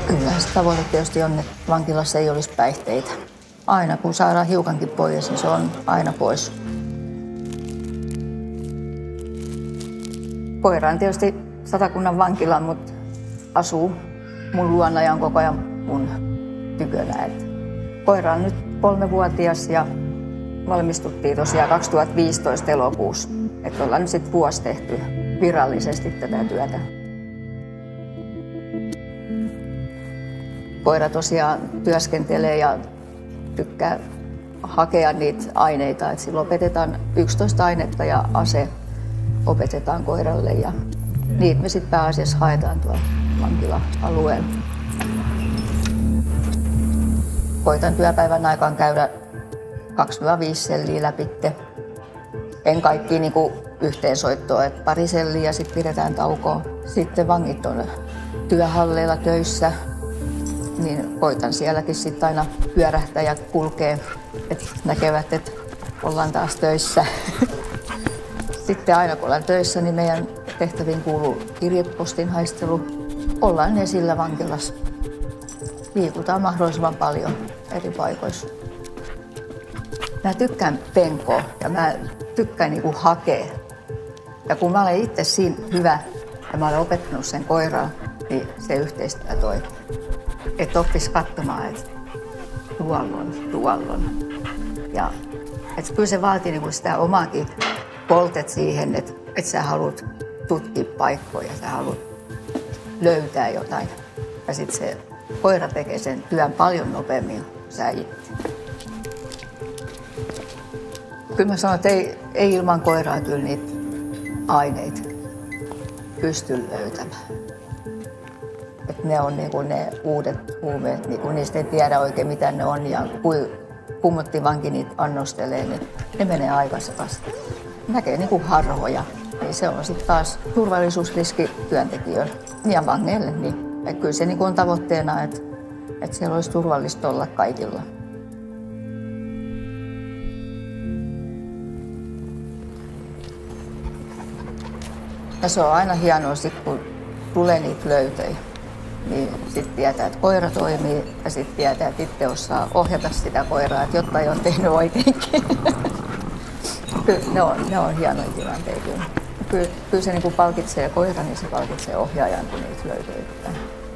Kyllä se tavoite tietysti on, että vankilassa ei olisi päihteitä. Aina kun saadaan hiukankin pois, niin se on aina pois. Koira on tietysti Satakunnan vankila, mutta asuu mun luona ja on koko ajan mun tykönä. Koira on nyt 3-vuotias ja valmistuttiin tosiaan 2015 elokuussa. Että ollaan nyt sitten vuosi tehty virallisesti tätä työtä. Koira tosiaan työskentelee ja tykkää hakea niitä aineita. Et silloin opetetaan 11 ainetta ja ase opetetaan koiralle ja niitä me sitten pääasiassa haetaan tuolla vankila-alueella. Koitan työpäivän aikaan käydä 2-5 selliä läpitte. En kaikki niinku yhteensoittoa, että pari selliä ja sitten pidetään taukoa. Sitten vangit on työhalleilla töissä, niin koitan sielläkin sitten aina pyörähtää ja kulkee, että näkevät, että ollaan taas töissä. Sitten aina kun ollaan töissä, niin meidän tehtäviin kuuluu kirjepostin haistelu. Ollaan esillä vankilassa. Liikutaan mahdollisimman paljon eri paikoissa. Mä tykkään penkoa ja mä tykkään niinku hakea. Ja kun mä olen itse siinä hyvä ja mä olen opettanut sen koiraan, niin se yhteistyö toimii. Että oppisi katsomaan, että tuolla on. Ja että kyllä se vaatii niinku sitä omaakin poltet siihen, että sä haluat tutkia paikkoja, sä haluat löytää jotain. Ja sitten se koira tekee sen työn paljon nopeammin kuin sä itse. Kyllä mä sanon, että ei ilman koiraa kyllä niitä aineita pysty löytämään. Että ne on niinku ne uudet huumeet, niinku niistä ei tiedä oikein mitä ne on ja kummottivanki niitä annostelee, niin ne menee aika sekaisin. Näkee niinku harhoja, niin se on sitten taas turvallisuusriski työntekijöille ja vangeille. Niin. Et kyllä se niinku on tavoitteena, että siellä olisi turvallista olla kaikilla. Ja se on aina hienoa, kun tulee niitä löytöjä. Niin sitten tietää, että koira toimii ja sitten tietää, että itse osaa ohjata sitä koiraa, että jotain on tehnyt oikeinkin. Ne on hienoja tilanteita. Kyllä se niin palkitsee koira, niin se palkitsee ohjaajan, kun niitä löytyy.